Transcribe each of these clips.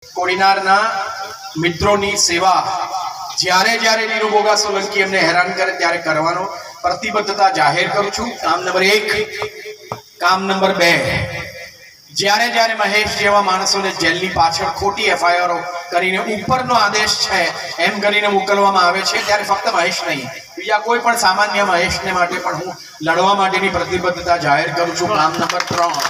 કોડીનારના મિત્રોની સેવા જ્યારે જ્યારે નીરુ બોગા સોલંકી એમને હેરાન કરે ત્યારે કરવાનો પ્રતિબદ્ધતા જાહેર કરું છું. કામ નંબર 1. કામ નંબર 2, જ્યારે જ્યારે મહેશ જેવા માણસોને જેલની પાછળ ખોટી એફઆઈઆર કરીને ઉપરનો આદેશ છે એમ કરીને મોકલવામાં આવે છે ત્યારે ફક્ત મહેશ નહીં, બીજા કોઈ પણ સામાન્ય મહેશને માટે પણ હું લડવા માટેની પ્રતિબદ્ધતા જાહેર કરું છું. કામ નંબર 3,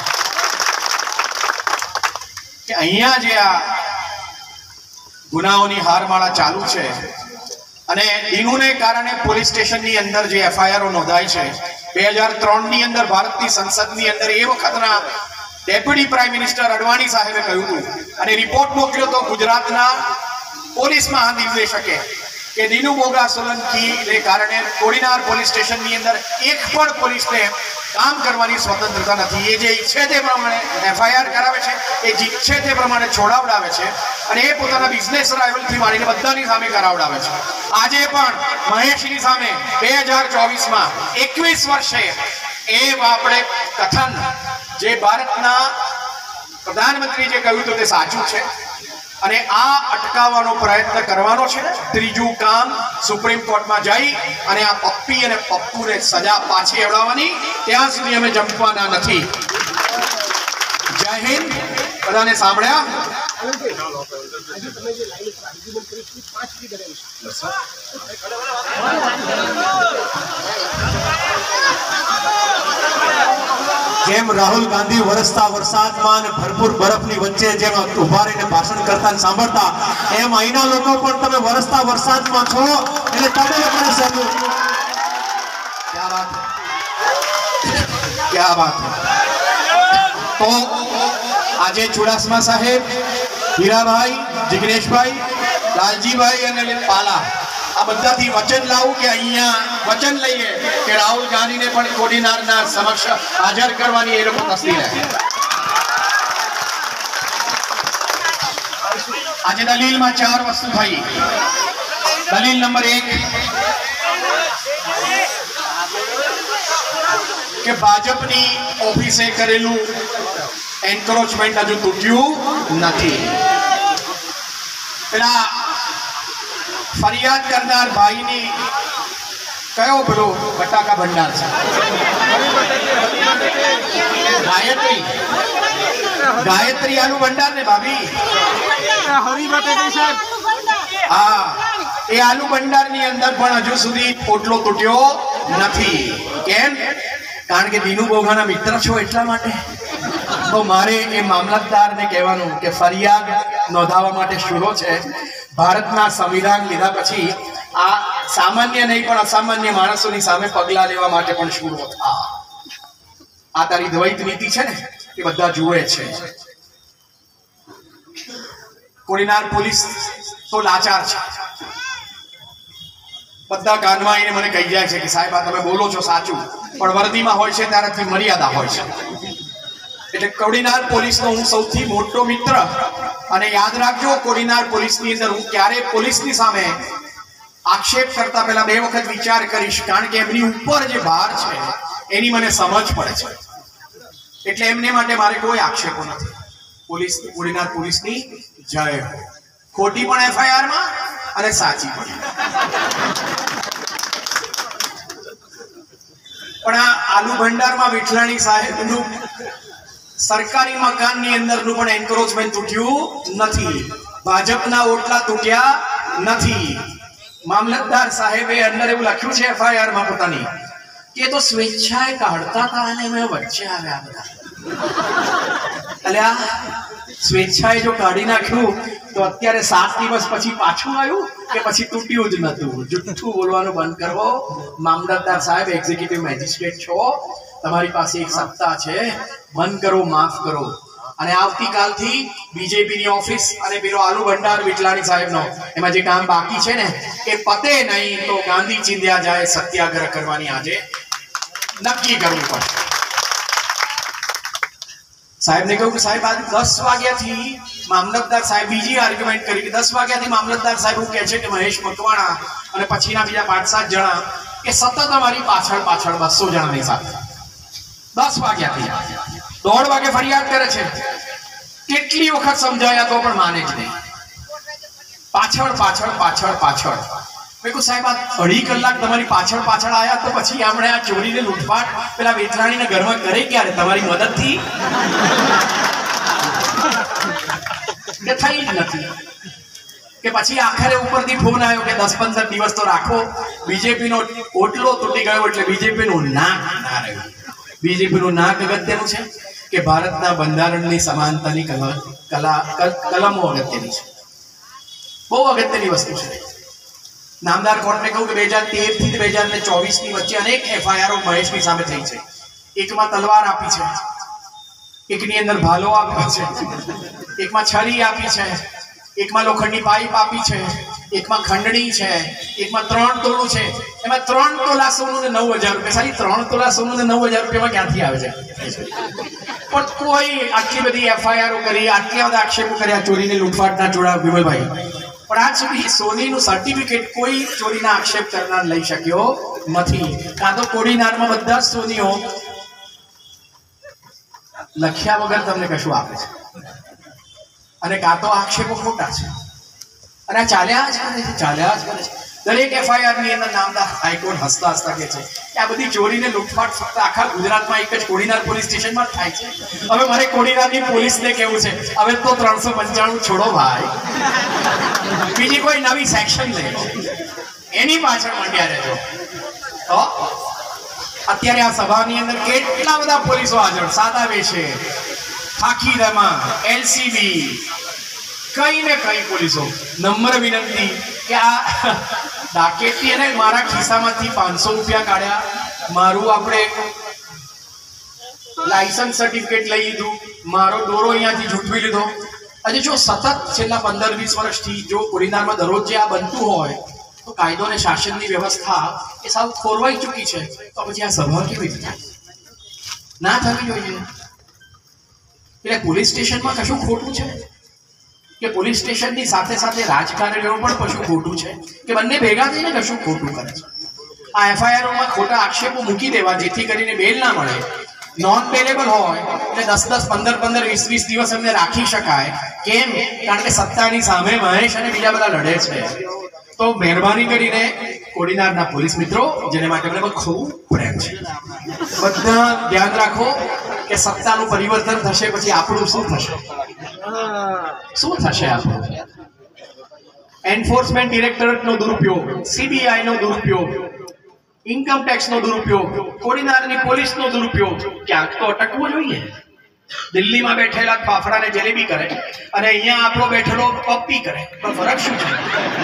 કે અહીંયા જે આ ગુનાઓની હારમાળા ચાલુ છે અને દીનુને કારણે પોલીસ સ્ટેશનની અંદર જે એફઆઈઆર નોંધાઈ છે 2003 ની અંદર ભારતની સંસદની અંદર એ વખતના ડેપ્યુટી પ્રાઇમ મિનિસ્ટર અડવાણી સાહેબે કહ્યું હતું અને રિપોર્ટ મોકલ્યો તો ગુજરાતના પોલીસ મહાનિર્દેશકે કે દીનુ બોગા સોલંકીને કારણે કોડીનાર પોલીસ સ્ટેશનની અંદર એક પણ પોલીસને કામ કરવાની સ્વતંત્રતા નથી. એ જે ઈચ્છે તે પ્રમાણે એફઆઈઆર કરાવે છે, એ જે ઈચ્છે તે પ્રમાણે છોડાવડાવે છે અને એ પોતાના બિઝનેસ રાઇવલથી માંડીને બધાની સામે કરાવડાવે છે. આજે પણ મહેશની સામે 2024માં 21 વર્ષે એ આપણે કથન જે ભારતના પ્રધાનમંત્રી જે કહ્યું હતું તે સાચું છે અને આ અટકાવવાનો પ્રયત્ન કરવાનો છે. ત્રીજું કામ, સુપ્રીમ કોર્ટમાં જઈ અને આ પપ્પી અને પપ્પુને સજા પાછી અવડાવવાની, ત્યાં સુધી અમે જંપવાના નથી. જય હિન્દ. બધાને સાંભળ્યા? જેમ રાહુલ ગાંધી વરસતા વરસાદમાં ભરપૂર બરફની વચ્ચે જેમ ઉભા રહીને ભાષણ કરતા સાંભળતા, એમ અહીંના લોકો પણ તમે વરસતા વરસાદમાં છો એટલે તમે લોકોને સહેલું. ક્યા વાત, ક્યા વાત. તો આજે ચુડાસમા સાહેબ, હીરાભાઈ, જિગ્નેશભાઈ, લાલજીભાઈ અને પાલા આ બધાથી વચન લાવું કે અહીંયા વચન લઈએ કે રાહુલ ગાંધીને પણ કોડીનારના સમક્ષ હાજર કરવાની એ લોકો તસ્દી રહે. આજે દલીલમાં 4 વસ્તુ થઈ. દલીલ નંબર 1 કે ભાજપની ઓફિસે કરેલું એન્ક્રોચમેન્ટ હજુ તૂટ્યું નથી. પેલા ફરિયાદ કરનાર ભાઈની કયો પેલો બટાકા ભંડાર છે? ગાયત્રી આલુ ભંડાર ને ભાભી? હા, એ આલુ ભંડાર ની અંદર પણ હજુ સુધી પોટલો તૂટ્યો નથી. કેમ? કારણ કે દીનુ બોગાના મિત્ર છો એટલા માટે. તો મારે એ મામલતદારને કહેવાનું કે ફરિયાદ નોંધાવવા માટે શુરો છે. ભારતના સંવિધાન લીધા પછી આ સામાન્ય નહીં પણ અસામાન્ય માણસોની સામે પગલા લેવા માટે પણ શુરો થા. આ તારી દ્વૈત નીતિ છે ને એ બધા જુએ છે. કોડીનાર પોલીસ તો લાચાર છે. બધા કાનમાં આવીને મને કહી જાય છે કે સાહેબ આ તમે બોલો છો સાચું, પણ વર્દીમાં હોય છે ત્યારેથી મર્યાદા હોય છે. એટલે કોડીનાર પોલીસનો હું સૌથી મોટો મિત્ર. અને યાદ રાખજો, કોડીનાર પોલીસની અંદર હું ક્યારે પોલીસની સામે આક્ષેપ કરતા પહેલા 2 વખત વિચાર કરીશ, કારણ કે એમની ઉપર જે ભાર છે એની મને સમજ પડે છે. એટલે એમને માટે મારે કોઈ આક્ષેપો નથી. પોલીસ, કોડીનાર પોલીસની જય હો. ખોટી પણ એફઆઈઆર માં અને સાચી પણ. પણ આ આલુ ભંડારમાં વિઠલાણી સાહેબનું સરકારી મકાનની અંદરનું પણ એન્ક્રોચમેન્ટ તૂટ્યું નથી. ભાજપના ઓટલા તૂટ્યા નથી. મામલતદાર સાહેબે અંદર એવું લખ્યું છે એફઆઈઆર માં પોતાની કે તો સ્વેચ્છાએ કાઢતા હતા અને મેં વચ્ચે આવ્યા બધા. અલ્યા, સ્વેચ્છાએ જો કાઢી નાખ્યું તો અત્યારે 7 દિવસ પછી પાછું આવ્યું કે પછી તૂટ્યું જ નતું? જુઠ્ઠું બોલવાનું બંધ કરો. મામલતદાર સાહેબ એક્ઝિક્યુટિવ મેજિસ્ટ્રેટ છો, તમારી પાસે એક સત્તા છે. બંધ કરો, માફ કરો. અને આવતીકાલથી બીજેપીની ઓફિસ અને પેલો આલુ ભંડાર વિઠલાણી સાહેબનો એમાં જે કામ બાકી છે ને એ પતે નહીં તો ગાંધી ચિંધ્યા જાય સત્યાગ્રહ કરવાની આજે નક્કી કરવું પડે. સાહેબને કહ્યું કે સાહેબ આજે 10 વાગ્યાથી મામલતદાર સાહેબ બીજી આર્ગ્યુમેન્ટ કરી કે 10 વાગ્યાથી મામલતદાર સાહેબ એવું કહે છે કે મહેશ મકવાણા અને પછીના બીજા 5-7 જણા કે સતત અમારી પાછળ 200 જણાની સાથે 10 વાગ્યાથી 1:30 વાગે ફરિયાદ કરે છે કેટલી વખત સમજાયા તો પણ માને જ નહીં. પાછળ પાછળ પાછળ પાછળ. મેં કહ્યું સાહેબ, આ 2.5 કલાક તમારી પાછળ પાછળ આવ્યા તો પછી આપણે આ ચોરીને લૂંટફાટ પેલા વેતરાણીના ઘરમાં કરે ક્યારે? તમારી મદદથી કે થઈ જ નથી. કે પછી આખરે ઉપરથી ફોન આવ્યો કે 10-15 દિવસ તો રાખો, બીજેપીનો ઓટલો તૂટી ગયો એટલે બીજેપીનું નાક ના રહ્યું. બીજેપીનું નાક અગત્યનું છે કે ભારતના બંધારણની સમાનતાની કલમો અગત્યની છે, બહુ અગત્યની વસ્તુ છે. નામદાર કોર્ટને કહ્યું કે 2013 થી 2024 ની વચ્ચે અનેક એફઆઈઆર મહેશની સામે થઈ છે. એકમાં તલવાર આપી છે, એકની અંદર ભાલો આપ્યો છે, એકમાં છરી આપી છે, એકમાં લોખંડની પાઇપ આપી છે, એકમાં ખંડણી છે, એકમાં 3 તોલું છે. એમાં 3 તોલા સોનું ને 9,000 રૂપિયા. સારી 3 તોલા સોનું ને 9,000 રૂપિયામાં ક્યાંથી આવે છે? પણ કોઈ આટલી બધી એફઆઈઆર કરી, આટલા બધા આક્ષેપો કર્યા ચોરીને લૂંટફાટના જોડા વિમલભાઈ, પણ આજ સુધી સોનીનું સર્ટિફિકેટ કોઈ ચોરીના આક્ષેપ કરનાર લઈ શક્યો નથી. કાં તો કોડીનારમાં બધા જ સોનીઓ લખ્યા વગર તમને કશું આપે છે, અને કાં તો આક્ષેપો ખોટા છે, અને આ ચાલ્યા જ કરે છે, ચાલ્યા જ કરે છે. દરેક એફઆઈઆર ની અંદર નામદાર હાઈકોર્ટ હસતા હસતા કે છે કે આ બધી ચોરીને લૂંટફાટ ફક્ત આખા ગુજરાતમાં એક જ કોડીનાર પોલીસ સ્ટેશનમાં જ થાય છે. હવે મારે કોડીનારની પોલીસને કેવું છે, હવે તો 395 છોડો ભાઈ, બીજી કોઈ નવી સેક્શન લે, એની પાછળ માંડ્યા રહેજો. તો અત્યારે આ સભાની અંદર કેટલા બધા પોલીસો હાજર, સાદા વેશે, ખાખી રમા, એલસીબી, કઈ ને કઈ પોલીસો. નમ્ર વિનંતી કે આ ડાકેતી અને મારા ખિસ્સામાંથી 500 રૂપિયા કાઢ્યા, મારું આપણે લાયસન્સ સર્ટિફિકેટ લઈ લીધું, મારો દોરો અહીંયાથી ઝૂંટવી લીધો. આજે જો સતત છેલ્લા 15-20 વર્ષથી જો કોડીનારમાં દરરોજ જે આ બનતું હોય તો કાયદો અને શાસનની વ્યવસ્થા એ સાવ ખોરવાઈ ચૂકી છે. તો પછી આ સભા કેવી રીતે ના થવી જોઈએ? એટલે પોલીસ સ્ટેશનમાં કશું ખોટું છે કે પોલીસ સ્ટેશનની સાથે સાથે રાજકારણીઓ પણ કશું ખોટું છે કે બંને ભેગા થઈને કશું ખોટું કરે છે? આ એફઆઈઆરોમાં ખોટા આક્ષેપો મૂકી દેવા જેથી કરીને બેલ ના મળે, નોન બેલેબલ હોય એટલે 10-10, 15-15, 20-20 દિવસ એમને રાખી શકાય. કેમ? કારણ કે સત્તાની સામે મહેશ અને બીજા બધા લડે છે. તો મહેરબાની કરીને કોડીનારના પોલીસ મિત્રો, જેને માટે મને ખૂબ પ્રેમ છે, બધા ધ્યાન રાખો કે સત્તાનું પરિવર્તન થશે પછી આપણું શું થશે? શું થશે આપણું? એન્ફોર્સમેન્ટ ડિરેક્ટરેટનો દુરુપયોગ, સીબીઆઈ નો દુરુપયોગ, ઇન્કમ ટેક્સ નો દુરુપયોગ, કોડીનારની પોલીસનો દુરુપયોગ, ક્યાંક તો અટકવું જોઈએ. દિલ્હીમાં બેઠેલા ફાફડાને જલેબી કરે અને અહીંયા આપણો બેઠેલો પપ્પી કરે, તો ફરક શું છે?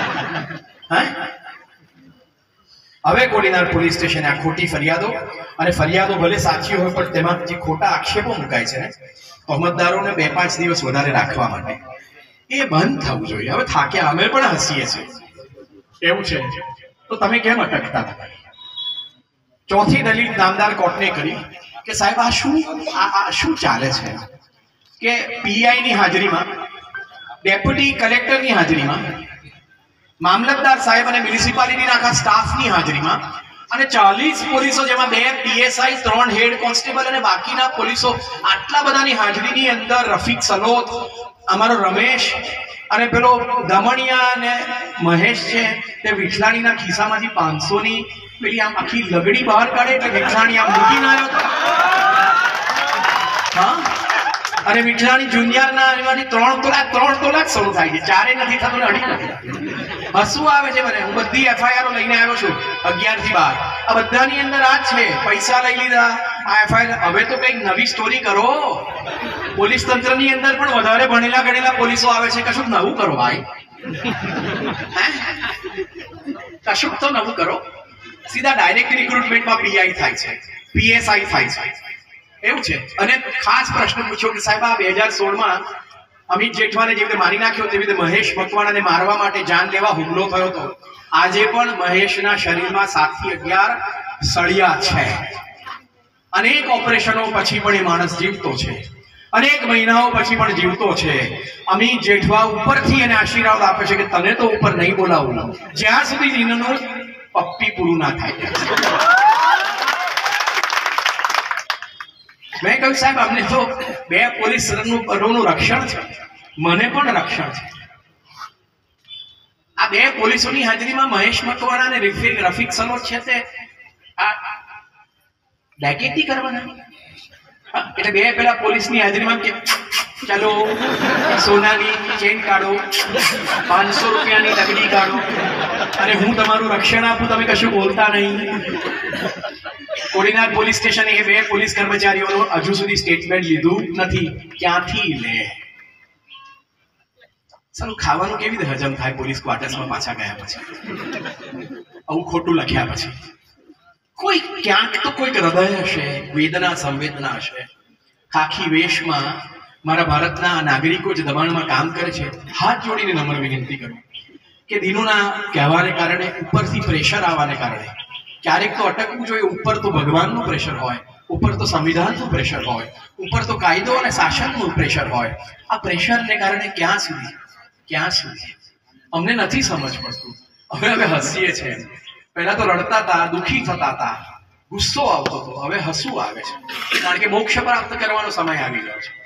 હવે કોડીનાર પોલીસ સ્ટેશને આ ખોટી ફરિયાદો, અને ફરિયાદો ભલે સાચી હોય પણ તેમાં જે ખોટા આક્ષેપો મુકાય છે ને તહોમતદારોને 2-5 દિવસ વધારે રાખવા માટે, એ બંધ થવું જોઈએ. હવે થાક્યા, અમે પણ હસીએ છીએ, એવું છે તો તમે કેમ અટકતા? ચોથી દલીલ નામદાર કોર્ટને કરી કે સાહેબ આ શું ચાલે છે કે પીઆઈ ની હાજરીમાં, ડેપ્યુટી કલેક્ટરની હાજરીમાં, મામલતદાર સાહેબ અને મ્યુનિસિપાલિટીના આખા સ્ટાફની હાજરીમાં અને 40 પોલીસો, જેમાં 2 પીએસઆઈ, 3 હેડ કોન્સ્ટેબલ અને બાકીના પોલીસો, આટલા બધાની હાજરીની અંદર રફીક સલોત, અમારો રમેશ અને પેલો દમણિયા અને મહેશ છે, તે વિઠલાણીના ખિસ્સામાંથી 500 ની પેલી આમ આખી લગડી બહાર કાઢે એટલે વિઠલાણી આમ મૂકી ના આવ્યો. હા, અને વિઠલાણી જુનિયરના એમાંથી 3 તોલા શરૂ થાય છે, 4 નથી થતું ને 2.5 નથી. હસવું આવે છે મને. હું બધી એફઆઈઆરો લઈને આવ્યો છું 11 થી 12. આ બધાની અંદર આ જ છે, પૈસા લઈ લીધા. આ એફઆઈઆર હવે તો કંઈક નવી સ્ટોરી કરો. પોલીસ તંત્રની અંદર પણ વધારે ભણેલા ગણેલા પોલીસો આવે છે, કશું નવું કરો ભાઈ, કશું તો નવું કરો. સીધા ડાયરેક્ટ રિક્રુટમેન્ટમાં પીઆઈ થાય છે, પીએસઆઈ થાય છે, એવું છે. અને ખાસ પ્રશ્ન પૂછ્યો કે સાહેબ આ 2016માં અમિત જેઠવાને જેવી રીતે મારી નાખ્યો તેવી રીતે મહેશ મકવાણાને મારવા માટે જાન લેવા હુમલો થયો હતો. આજે પણ મહેશના શરીરમાં 7 થી 11 સળિયા છે. અનેક ઓપરેશનો પછી પણ એ માણસ જીવતો છે, અનેક મહિનાઓ પછી પણ જીવતો છે. અમિત જેઠવા ઉપરથી એને આશીર્વાદ આપે છે કે તને તો ઉપર નહીં બોલાવું જ્યાં સુધી જીનનું પપ્પી પૂરું ના થાય. મેં કહ્યું સાહેબ અમને તો 2 પોલીસનું રક્ષણ છે, મને પણ રક્ષણ છે. આ 2 પોલીસોની હાજરીમાં મહેશ મકવાણા અને રફીક સલોટ છે તે આ ડેકેટી કરવાના. એટલે 2 પેલા પોલીસની હાજરીમાં કે ચાલો સોનાની ચેન કાઢો, 500 રૂપિયાની તગડી કાઢો અને હું તમારું રક્ષણ આપું, તમે કશું બોલતા નહીં. કોડીનાર પોલીસ સ્ટેશને એ 2 પોલીસ કર્મચારીઓનું હજુ સુધી સ્ટેટમેન્ટ લીધું નથી. ક્યાંથી લે? સારું ખાવાનું કેવી રીતે હજમ થાય પોલીસ ક્વાર્ટર્સમાં પાછા ગયા પછી? આવું ખોટું લખ્યા પછી કોઈ ક્યાંક તો કોઈક હૃદય હશે, વેદના સંવેદના હશે. ખાખી વેશમાં મારા ભારતના નાગરિકો જે દબાણમાં કામ કરે છે, હાથ જોડીને નમ્ર વિનંતી કરું કે દિનોના કહેવાને કારણે, ઉપરથી પ્રેશર આવવાને કારણે ક્યારેક તો અટકવું જોઈએ. ઉપર તો ભગવાનનું પ્રેશર હોય, ઉપર તો સંવિધાનનું પ્રેશર હોય, ઉપર તો કાયદો અને શાસનનું પ્રેશર હોય. આ પ્રેશરને કારણે ક્યાં સુધી અમને નથી સમજ પડતું. હવે હસીએ છીએ. પહેલા તો રડતા હતા, દુઃખી થતા હતા, ગુસ્સો આવતો હતો, હવે હસવું આવે છે, કારણ કે મોક્ષ પ્રાપ્ત કરવાનો સમય આવી ગયો છે.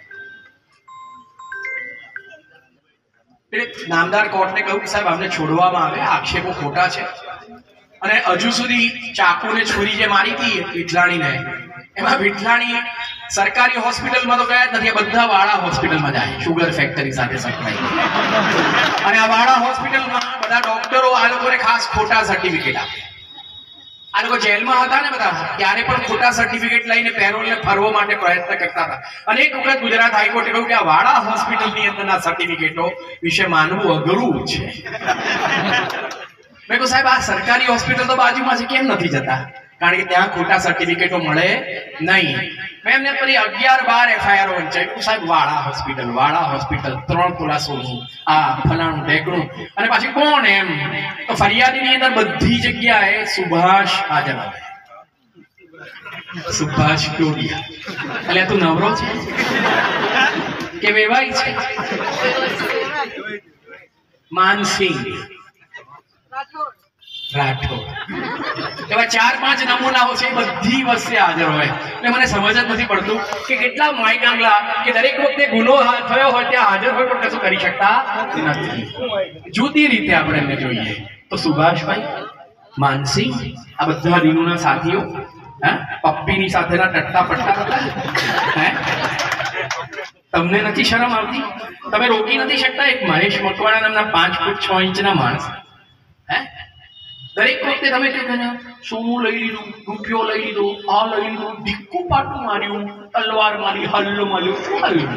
એટલે નામદાર કોર્ટને કહ્યું સાહેબ અમને છોડવામાં આવે, આક્ષેપો ખોટા છે. અને હજુ સુધી ચાકુ ને છુરી જે મારી હતી વિઠલાણીને, એમાં વિઠલાણી સરકારી હોસ્પિટલમાં તો ગયા જ નથી, બધા વાળા હોસ્પિટલમાં જાય, શુગર ફેક્ટરી સાથે સંકળાય. અને આ વાળા હોસ્પિટલમાં બધા ડોક્ટરો આ લોકોને ખાસ ખોટા સર્ટિફિકેટ આપે. આ લોકો જેલમાં હતા ને બધા, ત્યારે પણ ખોટા સર્ટિફિકેટ લઈને પેરોલને ફરવા માટે પ્રયત્ન કરતા હતા. અનેક વખત ગુજરાત હાઈકોર્ટે કહ્યું કે આ વાળા હોસ્પિટલની અંદરના સર્ટિફિકેટો વિશે માનવું અઘરું છે. મેં કહ્યું સાહેબ આ સરકારી હોસ્પિટલ તો બાજુમાં છે, કેમ નથી જતા? કારણ કે ત્યાં ખોટા સર્ટિફિકેટો મળે નહીં. મેં એમને ફરી 11-12 FIR વંચાઈ. સાહેબ વાળા હોસ્પિટલ 3 તોલા સોનું, આ ફલાણું ઢેકણું, અને પાછી કોણ એમ તો ફરિયાદીની અંદર બધી જગ્યાએ સુભાષ હાજર આવે. સુભાષ ટોડિયા. એટલે તું નવરો છે કે વેવાઈ છે? માનસિંહ રાઠોડ. એવા 4-5 નમૂનાઓ છે, બધી વસ્તુ હાજર હોય. એટલે મને સમજ જ નથી પડતું કે કેટલા માયકાંગલા કે દરેક વખતે ગુનો થયો હોય ત્યાં હાજર હોય પણ કશું કરી શકતા નથી. જુદી રીતે આપણે એમને જોઈએ તો સુભાષભાઈ, માનસિંહ, આ બધા દિનુના સાથીઓ, પપ્પીની સાથેના ટટ્ટા પટ્ટા હતા. તમને નથી શરમ આવતી? તમે રોકી નથી શકતા એક મહેશ મકવાણા નામના 5 ફૂટ 6 ઇંચના માણસ? દરેક વખતે તમે કહો સોનું લઈ લીધું, રૂપિયો લઈ લીધો, આ લઈ લીધું, ઢીક્કું પાટું માર્યું, તલવાર મારી, હલ્લો માર્યું, શું માર્યું?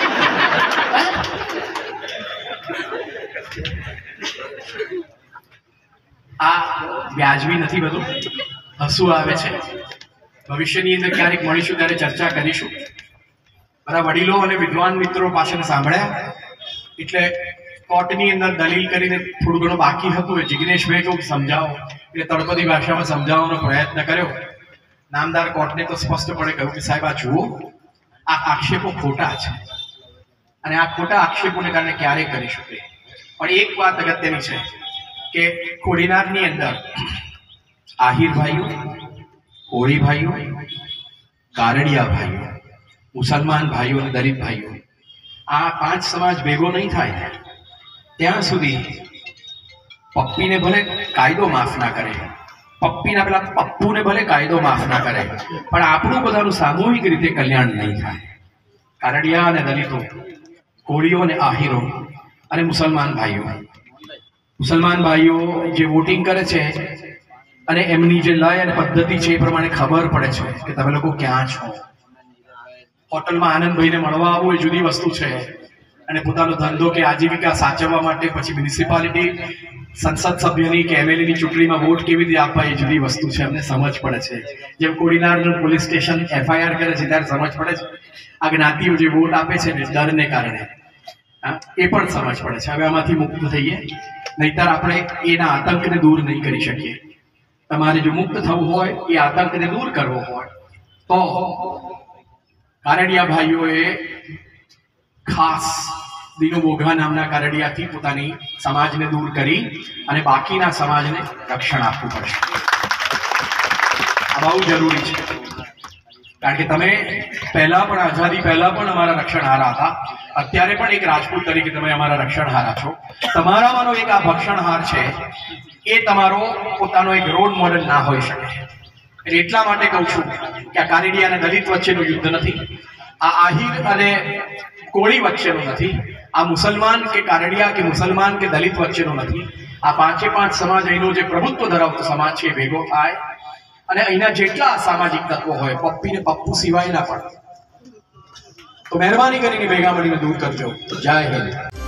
આ વ્યાજબી નથી બધું, હસવું આવે છે. ભવિષ્યની અંદર ક્યારેક મળીશું ત્યારે ચર્ચા કરીશું. બધા વડીલો અને વિદ્વાન મિત્રો પાસે સાંભળ્યા એટલે કોર્ટની અંદર દલીલ કરીને થોડું ઘણું બાકી હતું એ જિગ્નેશભાઈ કહું સમજાવો, એટલે તળપદી ભાષામાં સમજાવવાનો પ્રયત્ન કર્યો. નામદાર કોર્ટને તો સ્પષ્ટપણે કહ્યું કે સાહેબ આ જુઓ, આ આક્ષેપો ખોટા છે અને આ ખોટા આક્ષેપોને કારણે ક્યારેય કરી શકે. પણ એક વાત અગત્યની છે કે કોડીનારની અંદર આહિર ભાઈઓ, કોળી ભાઈઓ, કારડિયા ભાઈઓ, મુસલમાન ભાઈઓ અને દલિત ભાઈઓ, આ 5 સમાજ ભેગો નહીં થાય ત્યાં સુધી પપ્પીને ભલે કાયદો માફ ના કરે, પપ્પીના પેલા પપ્પુને ભલે કાયદો માફ ના કરે, પણ આપણું બધાનું સામૂહિક રીતે કલ્યાણ નહીં થાય. કારડિયા અને દલિતો, કોળીઓ અને આહિરો અને મુસલમાન ભાઈઓ જે વોટિંગ કરે છે અને એમની જે લય અને પદ્ધતિ છે એ પ્રમાણે ખબર પડે છે કે તમે લોકો ક્યાં છો. હોટલમાં આનંદભાઈને મળવા આવવું એ જુદી વસ્તુ છે, અને પોતાનો ધંધો કે આજીવિકા સાચવવા માટે પછી મ્યુનિસિપાલિટી સંસદ સભ્યની કે એમએલએની ચૂંટણીમાં વોટ કેવી રીતે આપવા એ જુદી વસ્તુ છે. અમને સમજ પડે છે. જેમ કોડીનારનું પોલીસ સ્ટેશન FIR કરે છે ત્યારે સમજ પડે છે. આ જ્ઞાતિઓ જે વોટ આપે છે ને ડરને કારણે, એ પણ સમજ પડે છે. હવે આમાંથી મુક્ત થઈએ, નહીતર આપણે એના આતંકને દૂર નહીં કરી શકીએ. તમારે જો મુક્ત થવું હોય, એ આતંકને દૂર કરવો હોય તો કારડિયા ભાઈઓએ ખાસ દિનુ બોઘા નામના કારડિયાથી પોતાની સમાજને દૂર કરી અને બાકીના સમાજને રક્ષણ આપવું પડશે. આ બહુ જરૂરી છે. કારણ કે તમે પહેલા પણ આઝાદી પહેલા પણ અમારા રક્ષણહારા હતા, અત્યારે પણ એક રાજપૂત તરીકે તમે અમારા રક્ષણહારા છો. તમારામાંનો એક આ ભક્ષણહાર છે એ તમારો પોતાનો એક રોલ મોડેલ ના હોઈ શકે. એટલે એટલા માટે કહું છું કે આ કારેડી અને દલિત વચ્ચેનું યુદ્ધ નથી, આ આહિર અને કોળી વચ્ચેનું નથી, આ મુસલમાન કે કારેડિયા કે મુસલમાન કે દલિત વચ્ચેનું નથી. આ પાંચે પાંચ સમાજ અહીંનો જે પ્રભુત્વ ધરાવતો સમાજ છે એ ભેગો થાય અને અહીંના જેટલા સામાજિક તત્વો હોય, પપ્પી ને પપ્પુ સિવાયના પણ, તો મહેરબાની કરીને ભેગા મળીને દૂર કરજો. જય હિન્દ.